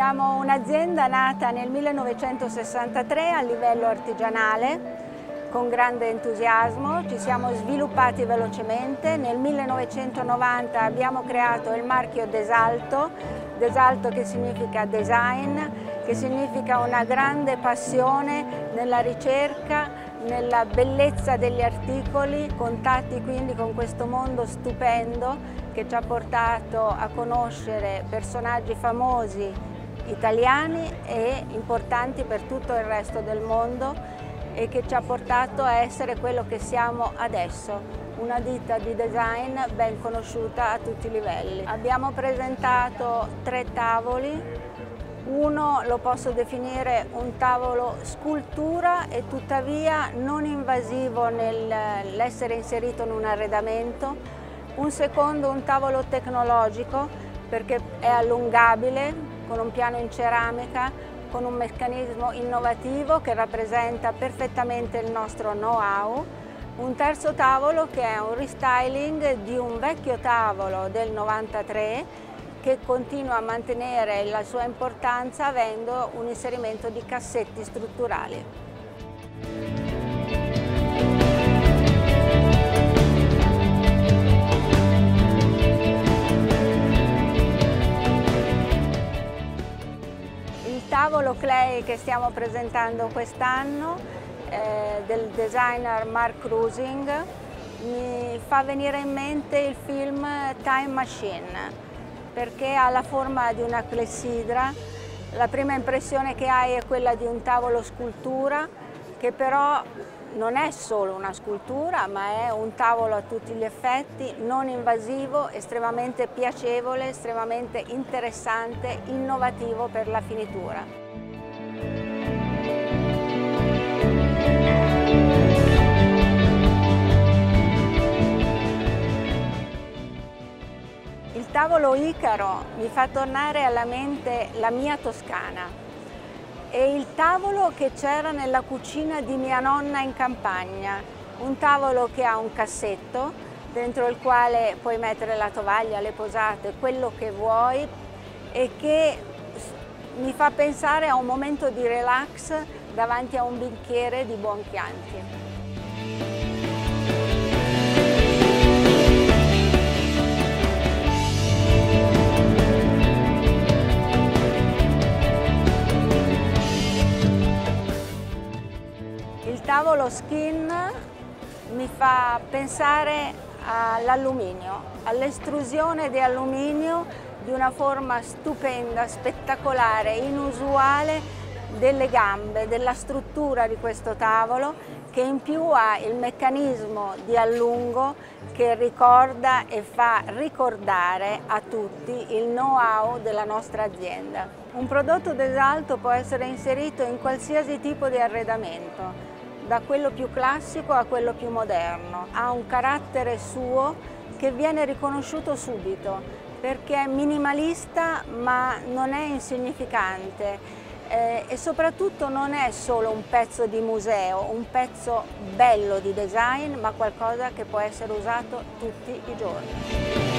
Siamo un'azienda nata nel 1963 a livello artigianale, con grande entusiasmo, ci siamo sviluppati velocemente. Nel 1990 abbiamo creato il marchio Desalto, Desalto che significa design, che significa una grande passione nella ricerca, nella bellezza degli articoli, contatti quindi con questo mondo stupendo che ci ha portato a conoscere personaggi famosi italiani e importanti per tutto il resto del mondo e che ci ha portato a essere quello che siamo adesso, una ditta di design ben conosciuta a tutti i livelli. Abbiamo presentato 3 tavoli, uno lo posso definire un tavolo scultura e tuttavia non invasivo nell'essere inserito in un arredamento, un secondo un tavolo tecnologico perché è allungabile con un piano in ceramica, con un meccanismo innovativo che rappresenta perfettamente il nostro know-how. Un terzo tavolo che è un restyling di un vecchio tavolo del 93 che continua a mantenere la sua importanza avendo un inserimento di cassetti strutturali. Il tavolo clay che stiamo presentando quest'anno del designer Mark Rusing mi fa venire in mente il film Time Machine perché ha la forma di una clessidra. La prima impressione che hai è quella di un tavolo scultura che però non è solo una scultura ma è un tavolo a tutti gli effetti, non invasivo, estremamente piacevole, estremamente interessante, innovativo per la finitura. Il tavolo Icaro mi fa tornare alla mente la mia Toscana e il tavolo che c'era nella cucina di mia nonna in campagna, un tavolo che ha un cassetto dentro il quale puoi mettere la tovaglia, le posate, quello che vuoi e che mi fa pensare a un momento di relax davanti a un bicchiere di buon Chianti. Il tavolo Skin mi fa pensare all'alluminio, all'estrusione di alluminio di una forma stupenda, spettacolare, inusuale delle gambe, della struttura di questo tavolo che in più ha il meccanismo di allungo che ricorda e fa ricordare a tutti il know-how della nostra azienda. Un prodotto Desalto può essere inserito in qualsiasi tipo di arredamento, da quello più classico a quello più moderno. Ha un carattere suo che viene riconosciuto subito perché è minimalista ma non è insignificante e soprattutto non è solo un pezzo di museo, un pezzo bello di design ma qualcosa che può essere usato tutti i giorni.